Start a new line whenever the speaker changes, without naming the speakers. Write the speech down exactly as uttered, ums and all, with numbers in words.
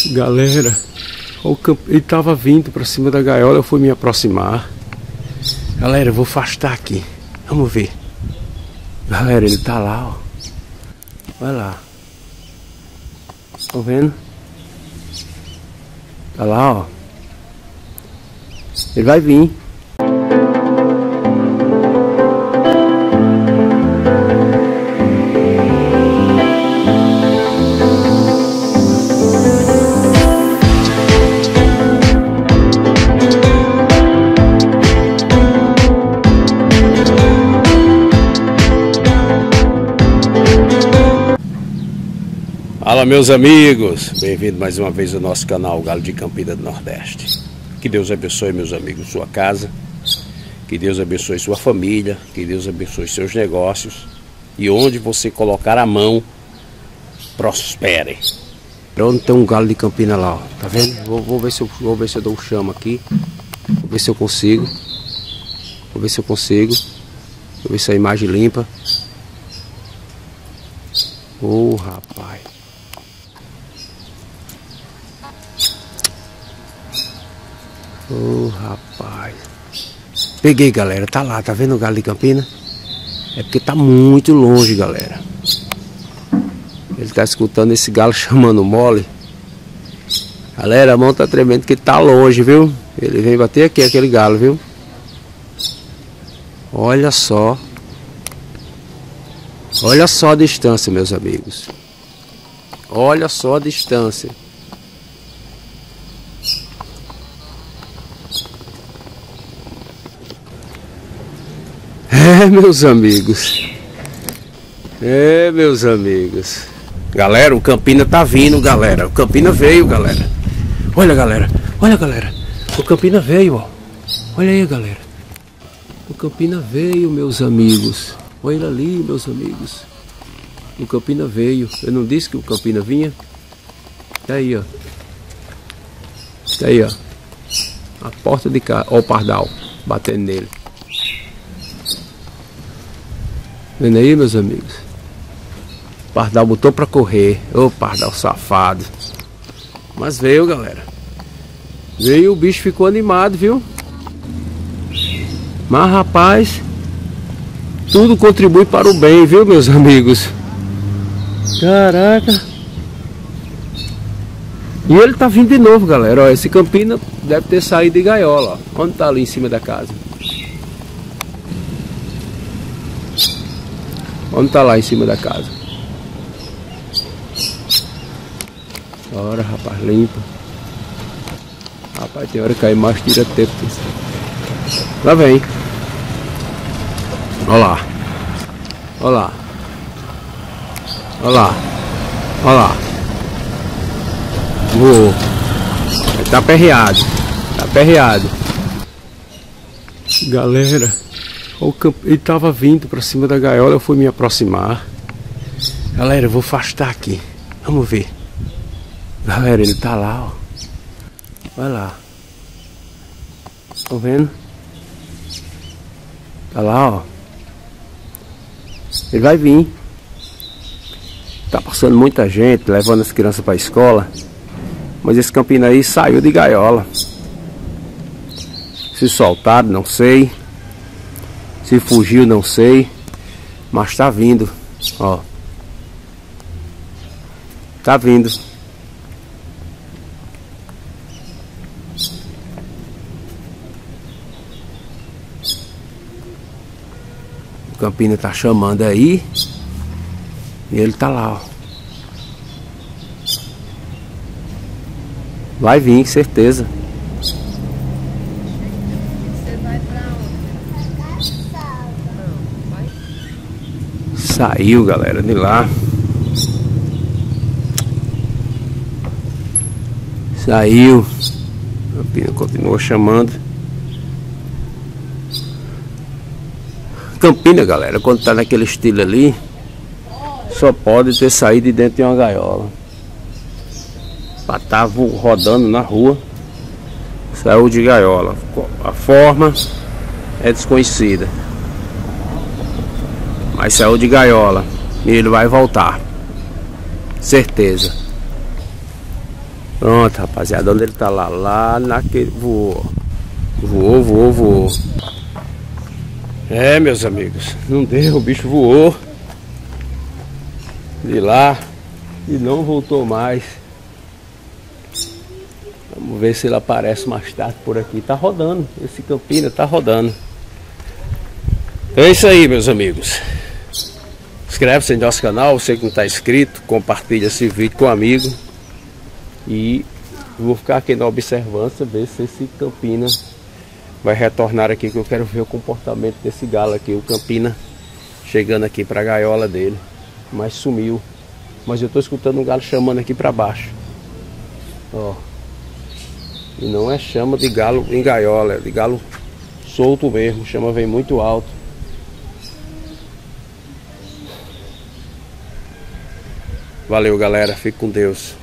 Galera, o camp... ele tava vindo pra cima da gaiola, eu fui me aproximar. Galera, eu vou afastar aqui. Vamos ver. Galera, ele tá lá, ó. Vai lá. Estão vendo? Tá lá, ó. Ele vai vir. Fala, meus amigos, bem-vindo mais uma vez ao nosso canal Galo de Campina do Nordeste. Que Deus abençoe, meus amigos, sua casa, que Deus abençoe sua família, que Deus abençoe seus negócios, e onde você colocar a mão, prospere. Onde tem um galo de Campina lá, ó, tá vendo? Vou, vou, ver se eu, vou ver se eu dou um chama aqui, vou ver se eu consigo, vou ver se eu consigo, vou ver se a imagem limpa. Ô, oh, rapaz. Ô, oh, rapaz. Peguei, galera. Tá lá, tá vendo o galo de Campina? É porque tá muito longe, galera. Ele tá escutando esse galo chamando mole. Galera, a mão tá tremendo que tá longe, viu? Ele vem bater aqui, aquele galo, viu? Olha só. Olha só a distância, meus amigos. Olha só a distância. É, meus amigos. É, meus amigos. Galera, o Campina tá vindo, galera. O Campina veio, galera. Olha, galera. Olha, galera. O Campina veio, ó. Olha aí, galera. O Campina veio, meus amigos. Olha ali, meus amigos. O Campina veio. Eu não disse que o Campina vinha? Tá aí, ó. Tá aí, ó. A porta de cá. Ó o pardal batendo nele. Vendo aí, meus amigos? O pardal botou pra correr. Ô, pardal safado. Mas veio, galera. Veio, o bicho ficou animado, viu? Mas, rapaz, tudo contribui para o bem, viu, meus amigos? Caraca. E ele tá vindo de novo, galera. Ó, esse Campina deve ter saído de gaiola, ó. Onde tá ali em cima da casa? Onde tá lá em cima da casa? Ora, rapaz, limpa. Rapaz, tem hora que cai mais, tira tempo. Lá vem. Olha lá. Olha lá. Olha lá. Olha lá. Voou. Ele tá aperreado. Tá aperreado. Galera, o camp... ele tava vindo pra cima da gaiola, eu fui me aproximar. Galera, eu vou afastar aqui. Vamos ver. Galera, ele tá lá, ó. Olha lá. Estão vendo? Tá lá, ó. Ele vai vir. Tá passando muita gente, levando as crianças para a escola. Mas esse Campina aí saiu de gaiola. Se soltaram, não sei. Se fugiu, não sei. Mas tá vindo. Ó. Tá vindo. O Campina tá chamando aí. E ele tá lá, ó. Vai vir, certeza.
Você vai pra onde?
Saiu, galera, de lá. Saiu. O Campina continuou chamando. Campina, galera, quando tá naquele estilo ali, só pode ter saído de dentro de uma gaiola. Pra tá rodando na rua, saiu de gaiola. A forma é desconhecida, mas saiu de gaiola e ele vai voltar, certeza. Pronto, rapaziada, onde ele tá lá? Lá naquele... Voou. Voou, voou, voou. É, meus amigos, não deu, o bicho voou de lá e não voltou mais. Vamos ver se ele aparece mais tarde por aqui. Tá rodando, esse Campina tá rodando. É isso aí, meus amigos. Inscreve-se no nosso canal, você que não está inscrito, compartilha esse vídeo com um amigo. E vou ficar aqui na observância, ver se esse Campina vai retornar aqui, que eu quero ver o comportamento desse galo aqui, o Campina chegando aqui para a gaiola dele, mas sumiu. Mas eu estou escutando um galo chamando aqui para baixo, ó. E não é chama de galo em gaiola, é de galo solto mesmo, chama vem muito alto. Valeu, galera, fique com Deus.